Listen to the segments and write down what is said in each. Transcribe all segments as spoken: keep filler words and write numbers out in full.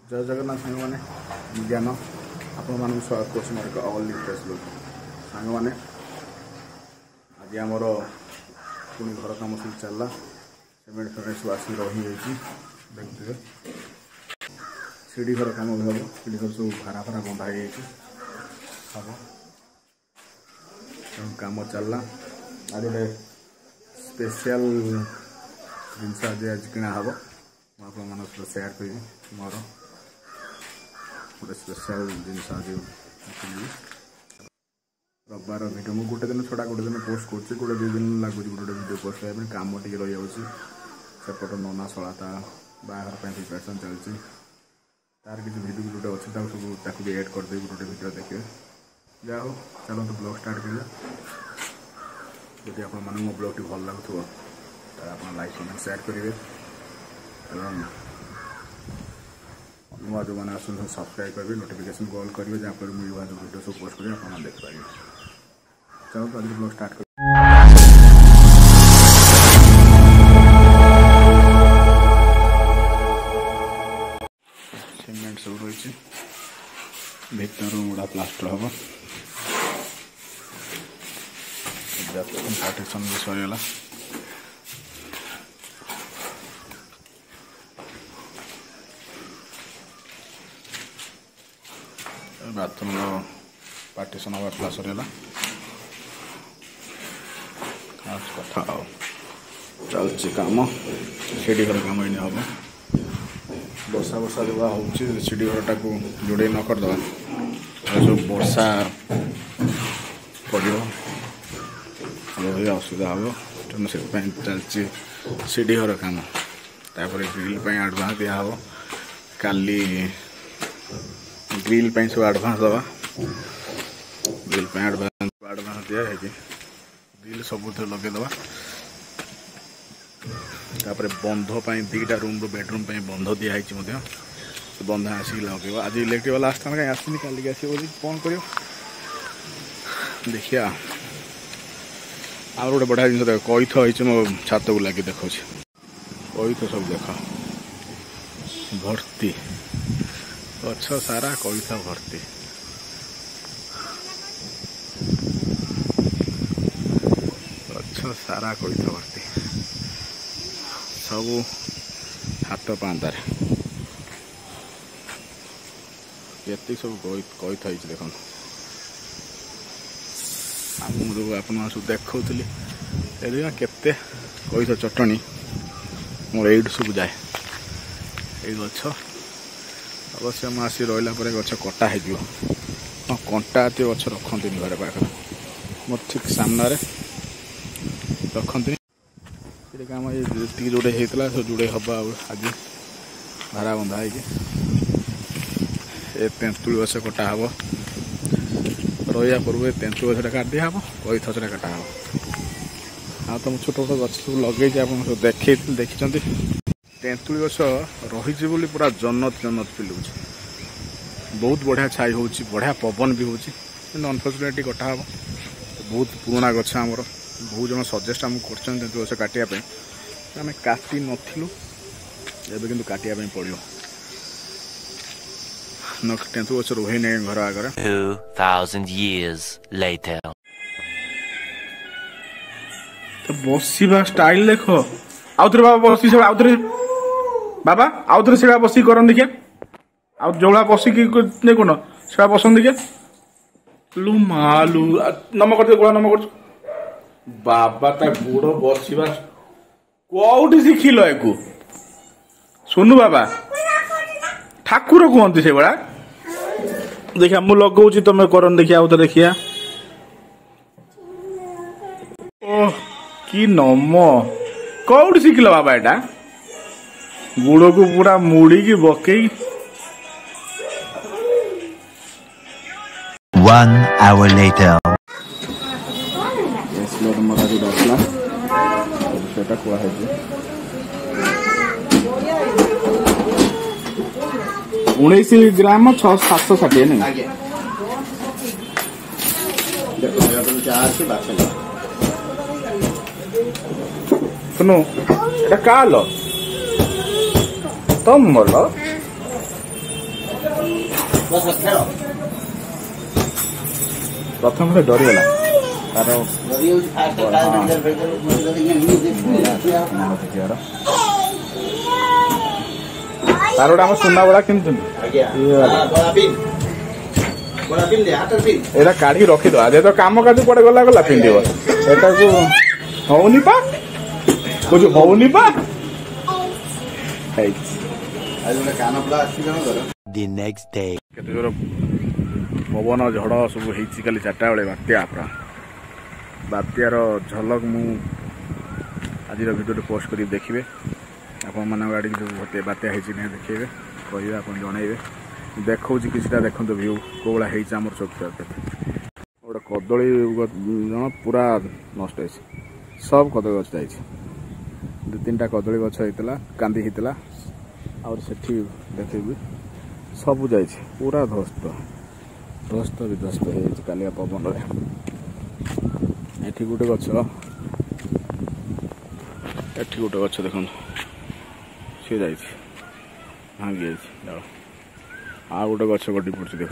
जय जगन्नाथ सांग मैंने ज्ञान आपण मानक स्वागत कर ऑल लिफ्रेस लोग सांग मैंने आज आमर पुणी घर कम सब चलला सीमेंट फेमेंट सब आस रही देखते सीढ़ी घर कम भी हम सीढ़ी घर सब भारा भारा बंधा हम कम चलला आज गोटे स्पेशल जिनस आज आज किना हम मुझे सेयार करी मोर गोटे स्पेशल जिनस आज रविवार भिडियो मुझे गोटे दिन छड़ा गोटे दिन पोस्ट कर गोटे दुई दिन लगुच गोटे भिडियो पोस्ट करने कम टे रही सेपट नना सलाता बाहर प्रिपेरेसन चलती तार किसी भिडियो गोटे अच्छे सब भी एड करदेवी गोटे भिडियो देखिए जा हो चलते ब्लॉग स्टार्ट करिए जदि आप मो ब्लॉग भल लगुव आप लाइक कमेंट शेयर करेंगे नुआ जो मैंने आसन सब्सक्राइब करेंगे नोटिफिकेशन कॉल करेंगे जहाँपर मुझे जो वीडियो सब पोस्ट करेंगे आप देखिए चलो तो आज ब्लॉग स्टार्ट कर सीमेंट सब रही भीतर गुड़ा प्लास्टर हम पार्टीशन भी सरीगला बाथरूम पार्टीशन हवा प्लास सरीगला कथा चलती कम सीढ़ी घर कम इन हम बर्षा बर्षा जो हो सीढ़ी घरटा को जोड़े न करदे सब बर्षा पड़ो असुविधा हम तेणु से चलती सीढ़ी घर कम तापर ग्रिल एडभांस दिहब काली ग्रिल सब एडभांस दवा ग्रिल एडभांस एडभांस दिया है ग्रिल सब लगेदवा तापर बंध दीटा रूम बेडरूम बंध दिखाई बंध आसिक लगे आज इलेक्ट्रिक वाला आसता कहीं आसनी काली आसो कौन कर देखिया आर गोटे बढ़िया जिन देख कईथ हो मो छात को लगे देखा कईथ सब देख भर्ती गछ सारा कईथ भर्ती गछ सारा कईथ भर्ती सब हाथ पांतार ये सब कईथ हो देख मुझे आप देखी केते कईथ चटनी मोर ये सब जाए ये गछ अवश्य मैं आसी रहा गछ कटा हो हाँ कंटा ये गछ रखती घर पाखे मोर ठीक सामने रखती कम ये जोड़े होता सब जोड़े हम आज भारा बंधा है तेंतुल गछ कटा हम रहा पूर्व तेंतुल गछटा काट दिया हम कईथ गछटा काटा हम हाँ तो छोट छोट गछ सब लगे आप देखे देखी तेंतुल गछ रही पूरा जन्नत जन्नत फिल हो बहुत बढ़िया छाई हो बढ़िया पवन भी होची अनफर्चुनेटली कटा हम बहुत पुराना गछ आमर बहुत जन सजेस्ट आम कर तेंतुल गछ काटापी आम काटी नथिलु एबे किंतु काटिया पड़ो न तेंतुल गछ रही नहीं घर आगे two thousand years later तो बसवा स्टाइल देख आउ थे बाबा बस आउ थे बाबा आउ थे से बसिक कर देखिए आउ जोड़ा बसिक कौन से बसन देखिए लु मालु नम कर गोड़ा नम कर बाबा ता गोड़ बसवा कौटी शिखिल एको सुनु बाबा ठाकुर कहते से बड़ा देखिए मु लगौची तुम करन देखिए आउ तो देखिया ओह कि नम कौटी शिखिल बाबा एटा गुड़ को पूरा मुड़ी की बकई one hour later मरा जो डाला सेटा कुआ है उन्नीस ग्राम छः सात सौ षाठी नहीं सुनो এটা কালো ତମର प्रथम थे डरीगला तार तार गोटे आम सुना बड़ा किनुन एटा काढ़ी रखीद आज तो कम काज कड़े गला गला पिंधब एटा को हौनी पा कुछ हौनी पा The next day. केते जोर पवन झड़ सब होती काली चार्टा बेले बात्या पूरा बात्यार झलक मु आज भिडियो पोस्ट कर देखिए आपण मान गाड़ी जो बात्या होती ना देखिए कहे आप जनइबे देखा कि देखो भ्यू कौ भाई आम चौकी गोटे कदली जन पूरा नष्ट हो सब कदली गछ जा दु तीन टा कदली गछ होता कांदी होता और सेठी देखी सब जा पूरा ध्वस्त ध्वस्त विध्वस्त हो कालिया पवन एठी गोटे गछ एठी गोटे गछ देख सी जा भांगी जा आ गोटे गछ गड्डी पड़ी देख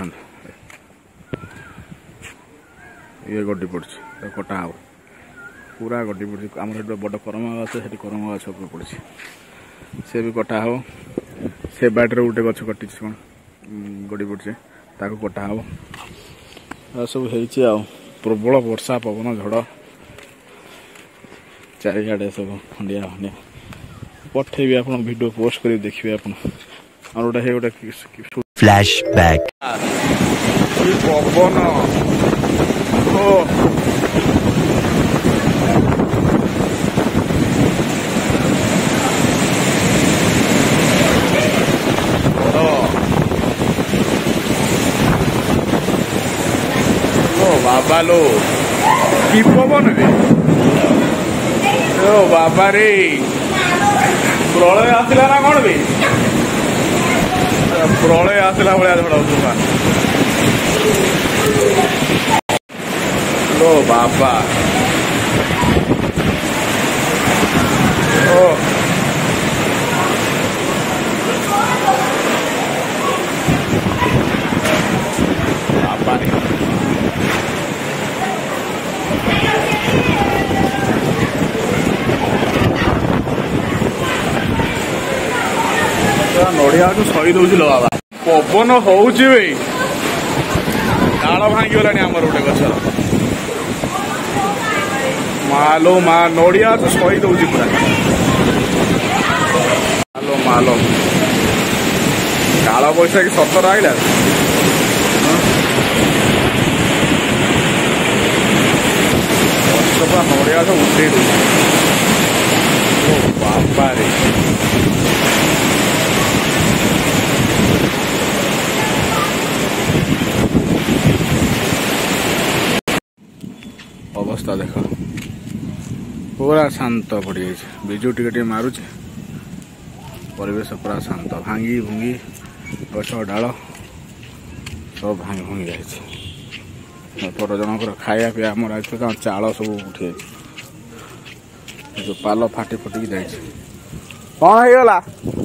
ये गड्डी पड़ी कटा हम पूरा गड्डी पड़ी आम बड़ करमा गछ से करमा गछ पड़ी से भी कटा हम से बाटर गोटे गछ कटी कौन गड्डी पड़ी ताको कटा हम सब हो प्रबल वर्षा पवन झड़ चारिड़े सब खंडिया खंडिया पठेबी आप वीडियो पोस्ट कर देखिए आप गोटे गोटे Flashback. पवन बाबा लो कि पवन रे ओ बाबा रे प्रलय आसला ना कौन बे प्रलय आसला भाया झड़ लो बाबा ओ बाबा रे नड़िया तो सही दौर बाबा पवन होची डाल भांगीगला आमर गोटे गचर मालो मा नड़िया तो सही दौर पूरा मालो मालो काल बैशाखी सतर आईला नड़िया तो उठे दौर बाबा रे अवस्था देख पूरा शांत पड़ जाए बिजु टे मारुचे परिवेश पूरा शांत भांगी भुंगी गछ डाल सब भांगी भुंगी जाए जनकर खाया पीया आम चाल सब उठी जो पाल फाटी फुटिक जाए कौन होगा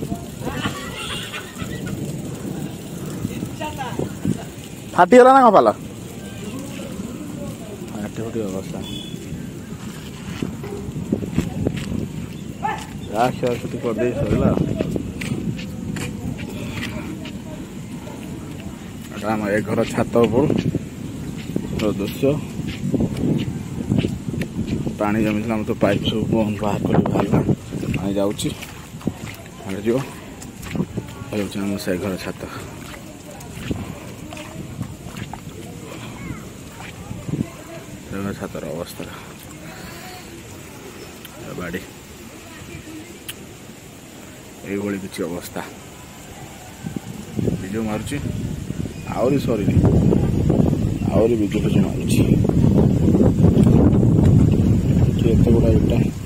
फाटीगला ना कौन पाल अवस्था क्षति करदे सरला आम ए घर छात ऊपर दृश्य पानी जमी तो पाइप सब बाहर कर बाहर पानी जाऊँगी आम से घर छात छातर अवस्था बाड़ी ये किसी अवस्था बिजु मारुची आहरी सरी आहरी बिजु फिजु मारुची एत गुड़ा इटा